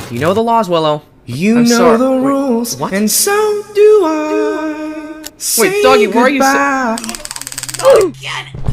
You know the laws, Willow. You I'm know sorry. the Wait, rules, what? and so do I. Wait, Doggy, where are you? Goodbye. Oh, again!